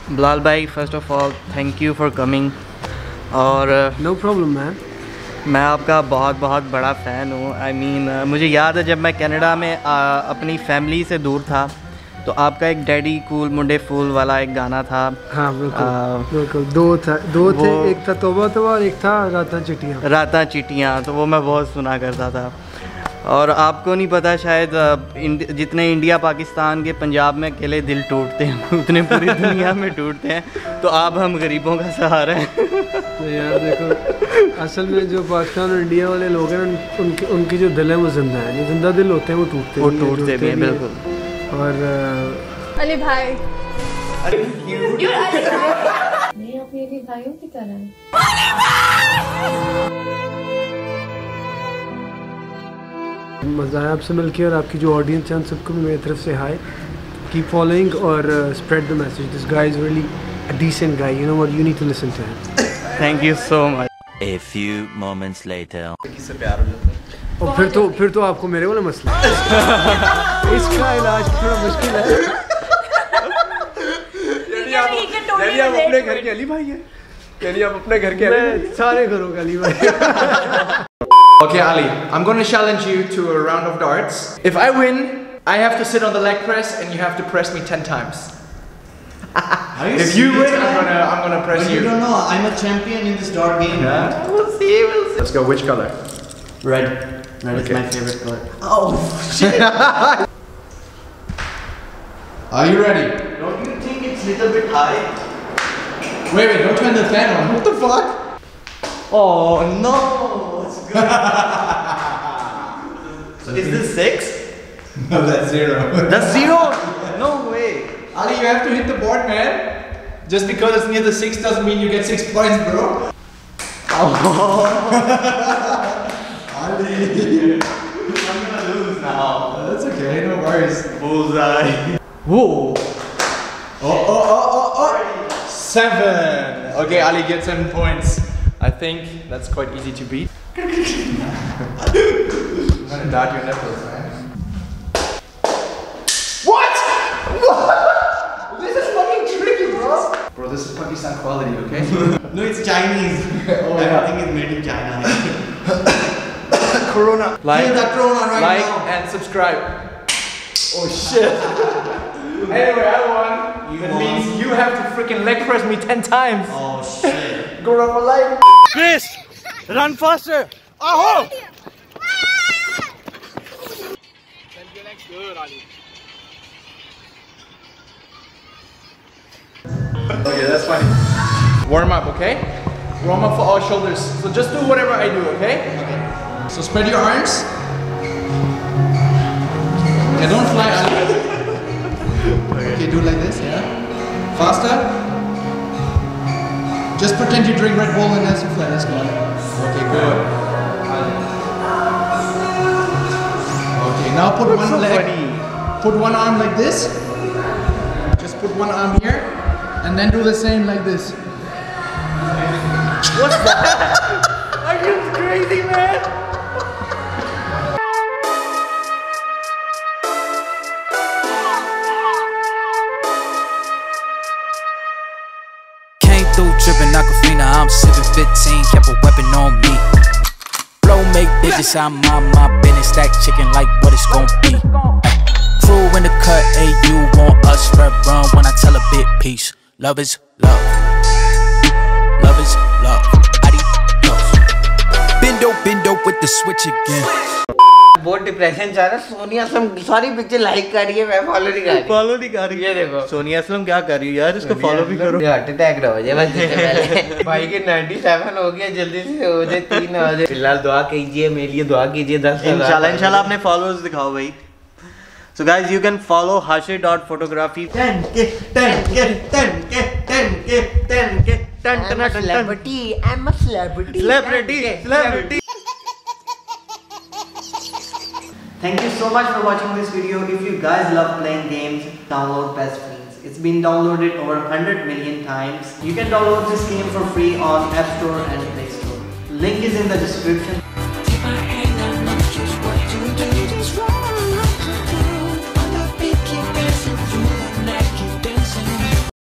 बिलाल भाई, first of all thank you for coming. और no problem ma'am. मैं आपका बहुत बहुत बड़ा फ़ैन हूँ। आई मीन मुझे याद है जब मैं कनाडा में अपनी फैमिली से दूर था तो आपका एक डैडी कूल मुंडे फूल वाला एक गाना था। हाँ बिल्कुल दो थे, एक था तौबा तौबा और एक था रातां चिट्टियाँ। तो वो मैं बहुत सुना करता था। और आपको नहीं पता शायद जितने इंडिया पाकिस्तान के पंजाब में अकेले दिल टूटते हैं उतने पूरी दुनिया में टूटते हैं। तो आप हम गरीबों का सहारा हैं। तो यार देखो, असल में जो पाकिस्तान और इंडिया वाले लोग हैं उनकी जो दिल है वो जिंदा है। जो जिंदा दिल होते हैं वो टूटते भी हैं बिल्कुल। और अली भाई नहीं अपने भी भाइयों की तरह मज़ा आया आपसे मिलकर। और आपकी जो ऑडियंस है उन सबको भी मेरी तरफ से हाय। कीप फॉलोइंग और spread the message. This guy is really a decent guy, you know what, you need to listen to him. Thank you so much. A few moments later. किससे प्यार हो जाता है? और फिर तो आपको मेरे वाला मसला इसका इलाज थोड़ा मुश्किल है। यानी आप अपने घर के अली भाई हैं? यानी आप अपने घर के अली भाई? मैं सारे घरों का अली भाई। Okay, Ali, I'm going to challenge you to a round of darts. If I win, I have to sit on the leg press and you have to press me 10 times. If you win, I'm gonna press you. You don't know, I'm a champion in this dart game. Yeah? We'll see. Let's go. Which color? Red. Red is my favorite color. Oh shit! Are you ready? Don't you think it's a little bit high? Wait, don't turn the fan on. What the fuck? Oh no! It's good. So is this 6? No, that's 0. That's 0? No way. Ali, you have to hit the board, man. Just because it's near the 6 doesn't mean you get 6 points, bro. Oh. Ali. I'm gonna lose now. That's okay, no worries. Bullseye. Whoa. Oh. 7. Okay, Ali, get 7 points. I think that's quite easy to beat. I'm gonna dart your nipples, man. What? This is fucking tricky, bro. Bro, this is Pakistan quality, okay? No, it's Chinese. Oh, Everything is made in China. Corona. Kill that Corona right like now. and subscribe. Oh shit. Anyway, I won. That means you have to freaking leg press me 10 times. Oh shit. Go run for life. Chris, run faster. Aho! Okay, that's funny. Warm up, okay? Warm up for all shoulders. So just do whatever I do, okay? Okay. So spread your arms. Yeah, don't fly out. Okay, do like this, yeah? Faster. Just pretend you drink Red Bull and as you fly. Let's go. Okay, good. Okay, now put one leg. Put one arm like this. Just put one arm here. And then do the same like this. What's that? Are you crazy, man? Came through dripping Aquafina, I'm sipping 15, kept a weapon on me. Flow make digits, I'm on my business, stack chicken like what it's gon' be. Crew in the cut, hey, you want us, red run when I tell a bit peace. Love is love. Love is love. Adios. Bendo with the switch again. बहुत depression चाह रहा है। सोनिया असलम सारी picture like कर रही है, मैं follow नहीं कर रही। फॉलो नहीं कर रही है। देखो सोनिया असलम क्या कर रही है यार, इसको फॉलो भी करो। हार्ट अटैक हो जाए बस पहले। भाई के 97 हो गया, जल्दी से हो जाए 3 हो जाए। फिलहाल दुआ कीजिए मेरे लिए, दुआ कीजिए 10 इंशाल्लाह अपने फॉलोअर्स दिखाओ भाई। So guys, you can follow Hashir.photography. 10K. I'm a celebrity. Celebrity. Thank you so much for watching this video. If you guys love playing games, download Best Fiends. It's been downloaded over 100 million times. You can download this game for free on App Store and Play Store. Link is in the description.